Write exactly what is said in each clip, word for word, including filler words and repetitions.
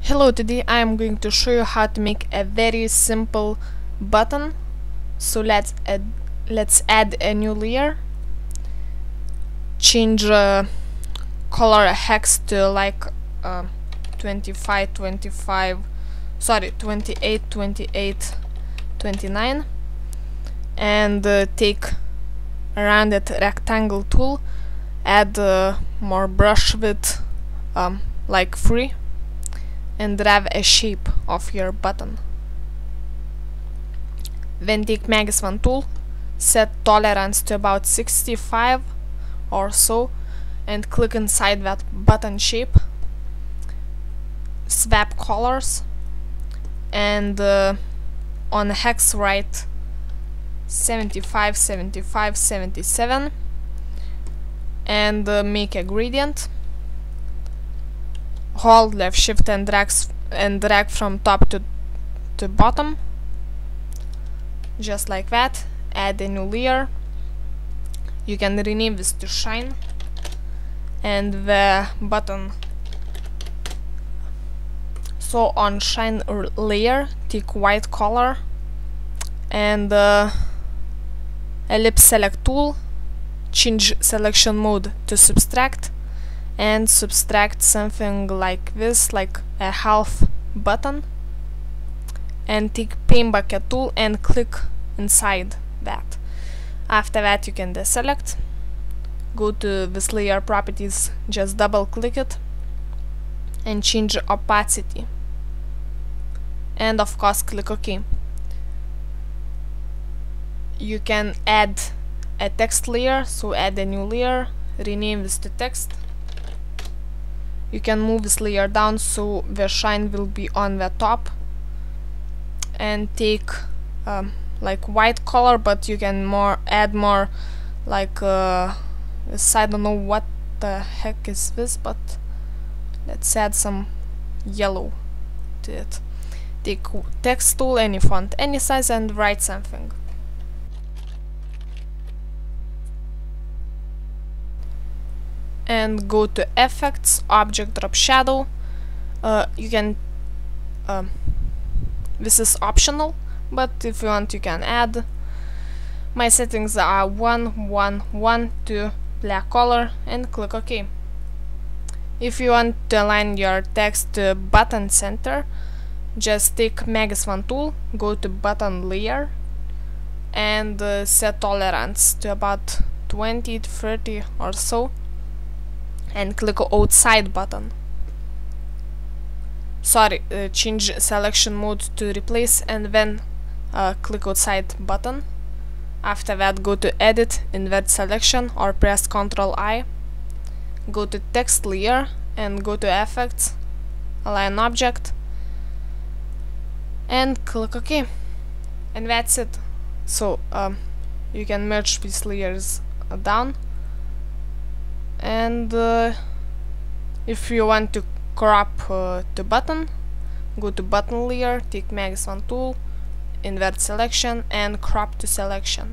Hello, today I am going to show you how to make a very simple button. So let's add, let's add a new layer. Change uh, color hex to like uh, twenty-five, twenty-five, sorry, twenty-eight, twenty-eight, twenty-nine, and uh, take a rounded rectangle tool. Add uh, more brush width, um, like three. And draw a shape of your button. Then take Magus one tool, set tolerance to about sixty-five or so, and click inside that button shape. Swap colors, and uh, on hex write seventy-five, seventy-five, seventy-seven, and uh, make a gradient. Hold left shift and drag and drag from top to to bottom, just like that. Add a new layer. You can rename this to shine, and the button. So on shine layer, take white color and uh, ellipse select tool. Change selection mode to subtract. And subtract something like this, like a half button, and take paint bucket tool and click inside that. After that you can deselect, go to this layer properties, just double click it and change opacity, and of course click OK. You can add a text layer, so add a new layer, rename this to text. You can move this layer down so the shine will be on the top, and take um, like white color, but you can more add more like uh, this. I don't know what the heck is this, but let's add some yellow to it. Take text tool, any font, any size, and write something. And go to effects, object drop shadow. Uh, you can um, this is optional, but if you want you can add. My settings are one, one, one, two, black color, and click OK. If you want to align your text to button center, just take Magus one tool, go to button layer, and uh, set tolerance to about twenty to thirty or so, and click outside button. Sorry, uh, change selection mode to replace, and then uh, click outside button. After that go to edit, invert selection, or press control I. Go to text layer and go to effects, align object, and click OK. And that's it. So um, you can merge these layers uh, down. And uh, if you want to crop uh, the button, go to button layer, take Magus one tool, invert selection, and crop to selection.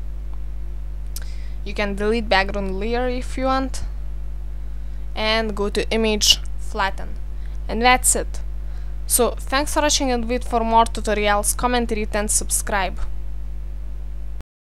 You can delete background layer if you want, and go to image, flatten, and that's it. So thanks for watching, and wait for more tutorials. Comment, rate, and subscribe.